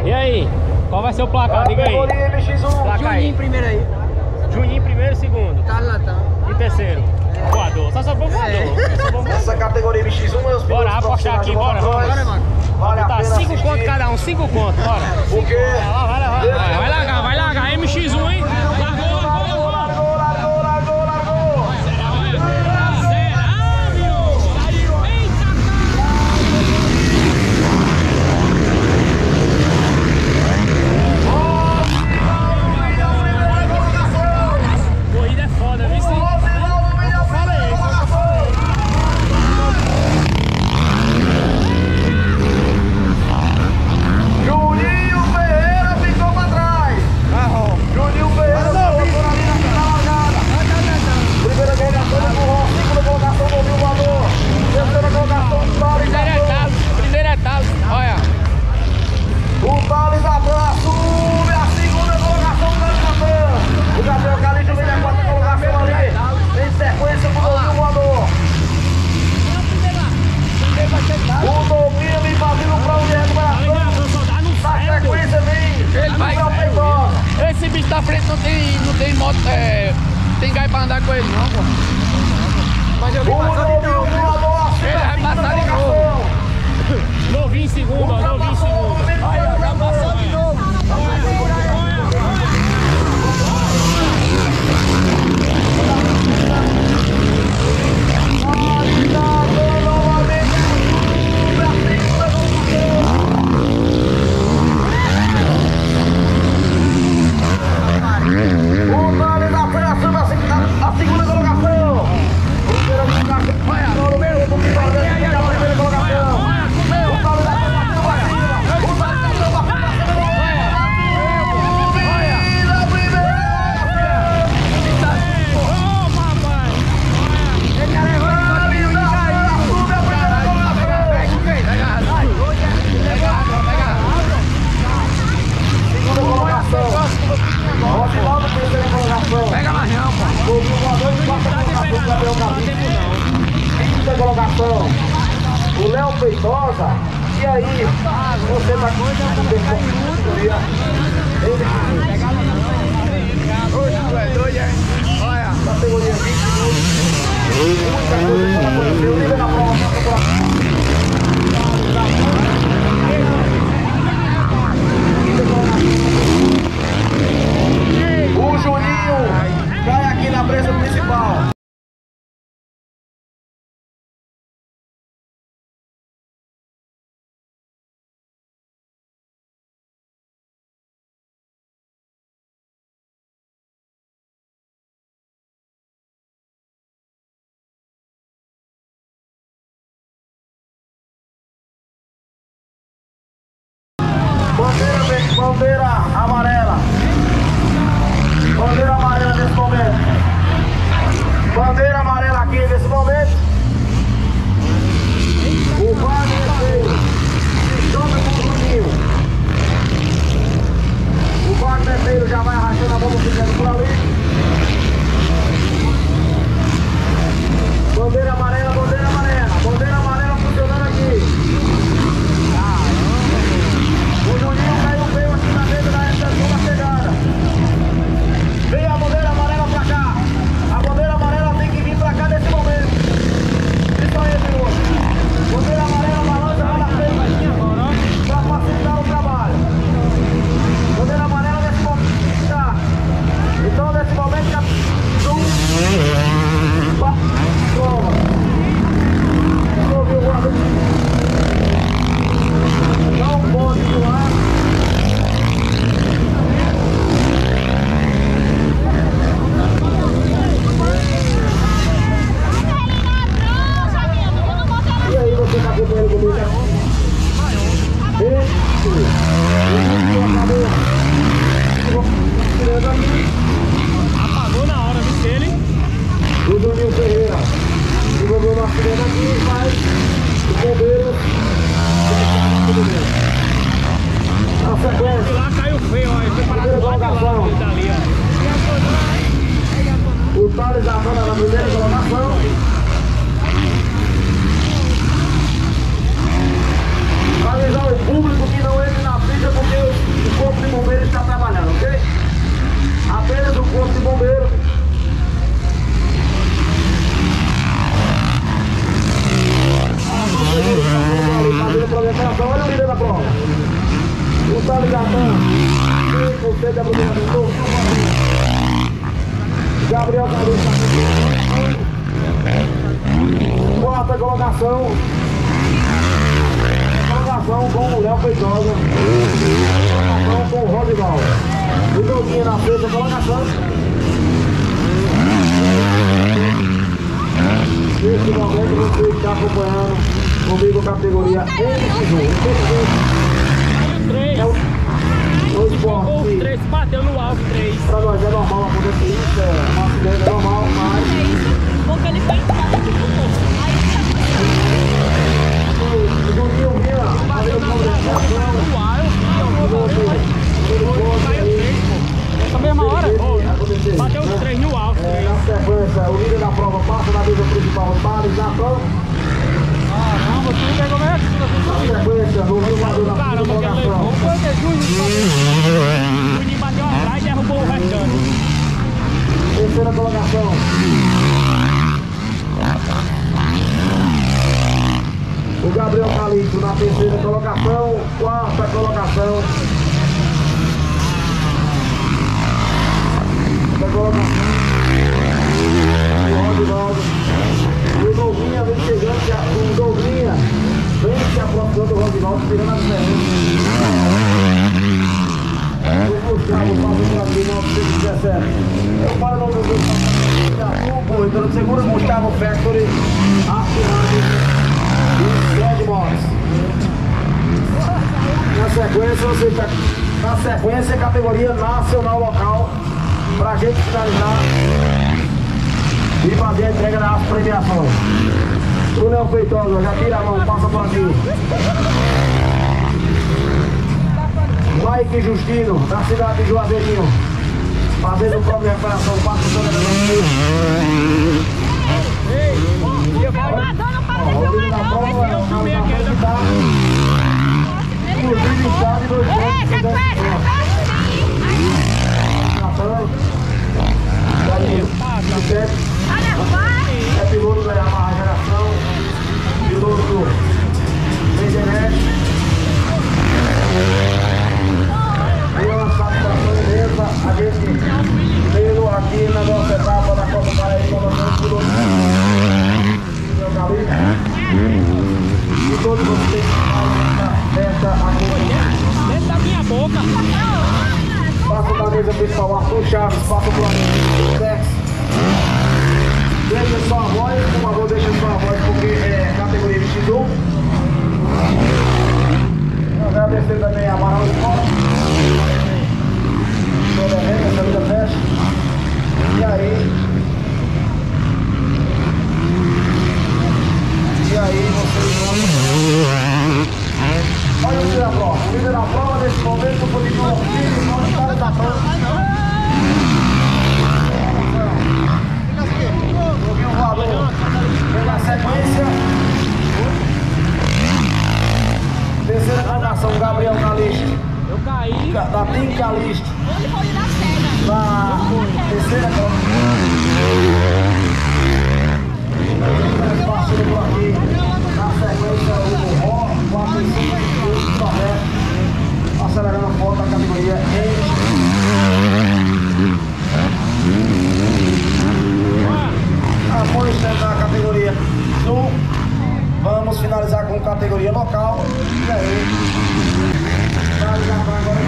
E aí? Qual vai ser o placar? Diga aí. Juninho primeiro aí. Juninho primeiro, segundo. Tá latão. E terceiro. Voador. Só for voador. Essa categoria MX1 é os Bora apostar aqui, bora. Bora, mano. Vale a Tá, pena 5 assistir. conto cada um, 5 conto, bora. O quê? Vai largar. MX1, hein? Esse bicho da frente não tem moto, tem gai pra andar com ele não, pô. Mas eu vi passar de novo, ele vai passar de novo. Novinho em segundo, ó, novinho em segundo. Olha, já passou de novo. Pega mais não, pô. Quinta colocação, o Léo Feitosa. E aí, você tá com É doido, é? Olha. categoria 20 minutos. Muita coisa para acontecer. O líder na prova. O Juninho cai aqui na presa principal. Bandeira amarela. Bandeira amarela nesse momento. Bandeira amarela aqui nesse momento. O Wagner Feio se joga com o Juninho. O Wagner Feio já vai arrastando a bomba ficando por ali. Bandeira amarela, bandeira amarela. Bandeira amarela funcionando aqui. O Juninho caiu feio aqui na mesa da segunda chegada. Vem a bandeira amarela pra cá. A bandeira amarela tem que vir pra cá nesse momento. Isso aí, piloto. Bandeira amarela balança lá na frente pra facilitar o trabalho. Bandeira amarela nesse momento tá. Então nesse momento já... Não pode voar. E aí, você tá acompanhando comigo? Apagou na hora, viu ele? O Juninho Ferreira desenvolveu uma sirene aqui, mas os bombeiros na sequência. Lá caiu feio, ó. Ele foi parar do lado de lá, ele tá ali, ó. O Thales da Zona na primeira colocação. Avisar o público que não entre na pista porque Finalização. 100% da primeira. Gabriel Calixto. Quarta colocação. Colocação com o Léo Feitosa. Colocação com o Rodival. O Doguinho na sexta colocação. Nesse momento você está acompanhando comigo categoria M1. É o esporte. O 3 bateu no alvo, 3. Pra nós é normal acontecer isso, é uma acidente normal, mas... Porque ele foi em casa, O Juninho vinha fazendo Essa mesma hora, bateu os 3 no alvo. na sequência, o líder da prova passa na mesa principal, para a prova. Caramba, tu pegou mesmo? Na sequência, no Rio Madu na Caramba, que ele levou. Foi que o Juninho bateu atrás e derrubou o restante. Terceira colocação. O Gabriel Calixto na terceira colocação. Quarta colocação. Quarta colocação. O Doguinha vem chegando, o Doguinha vem se aproximando do Rodivaldo, tirando a diferença. O Gustavo fazendo aqui 917. Eu falo no meu corredor de seguro, Gustavo Factory, assinado e Fred Moss. Na sequência, categoria nacional local, pra gente finalizar e fazer a entrega das premiações. O Léo Feitosa, já tira a mão, passa por aqui. Mike Justino, da cidade de Juazeirinho, fazendo prova de recuperação, passa toda a é piloto da Yamaha Geração, piloto Benjamin. E uma satisfação imensa, a gente veio aqui na nossa etapa da Copa Paraíba, comandante piloto Gabriel Calixto. E todos vocês que estão nessa aqui. Dentro da minha boca. Passa da mesa principal, Arthur Chaves, passa por aqui, Tex. Deixa sua voz, por favor, deixa sua voz, porque é categoria 21. Agradecer também a Amaral Escola. Toda a renda, essa vida fecha. E aí vocês vão... Olha o líder da prova. O líder da prova, nesse momento, continua firme, não está da prova. Na sequência, terceira colocação, Gabriel Calixto. Eu caí. Da Team Calixto. Onde foi na cena? Na terceira colocação. Passando por aqui. Na sequência, o Ró, 45, correto. Acelerando a foto da categoria após da categoria Sul, vamos finalizar com categoria local. E aí, finalizar agora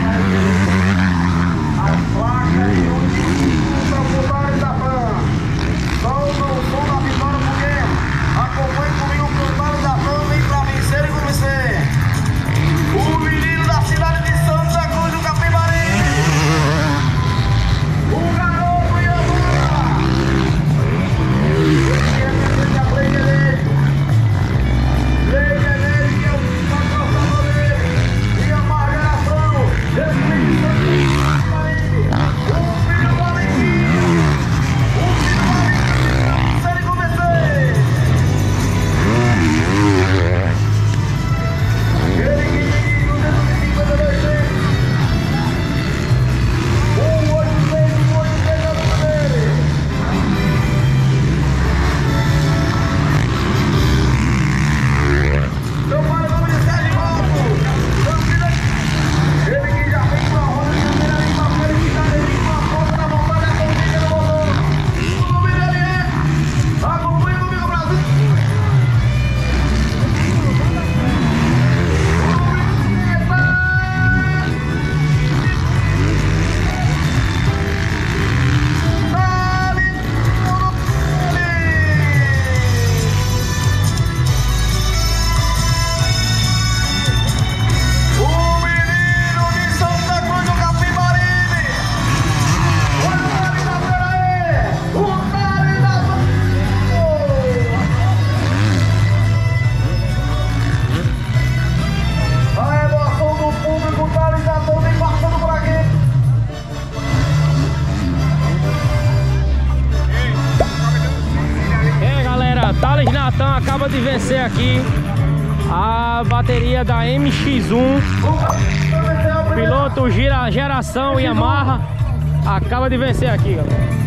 as placas e os proprietários da PAN. Soltam o som da vitória, porque acompanhe comigo o proprietário da PAN, vem pra vencer e convencer. O menino da cidade de Santa Cruz do Capibari. O garoto Yamura. Leite é dele, que é o patrocinador dele. Hoje Natan acaba de vencer aqui a bateria da MX1. Piloto geração Yamaha acaba de vencer aqui, galera.